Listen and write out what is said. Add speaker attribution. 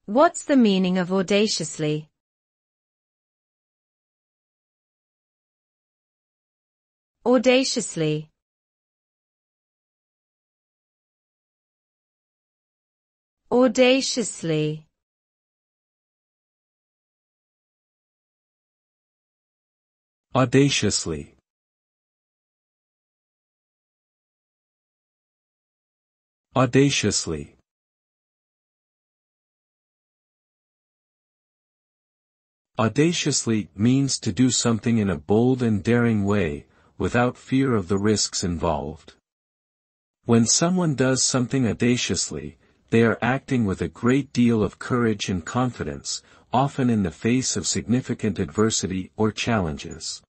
Speaker 1: What's the meaning of audaciously? Audaciously. Audaciously.
Speaker 2: Audaciously. Audaciously. Audaciously means to do something in a bold and daring way, without fear of the risks involved. When someone does something audaciously, they are acting with a great deal of courage and confidence, often in the face of significant adversity or challenges.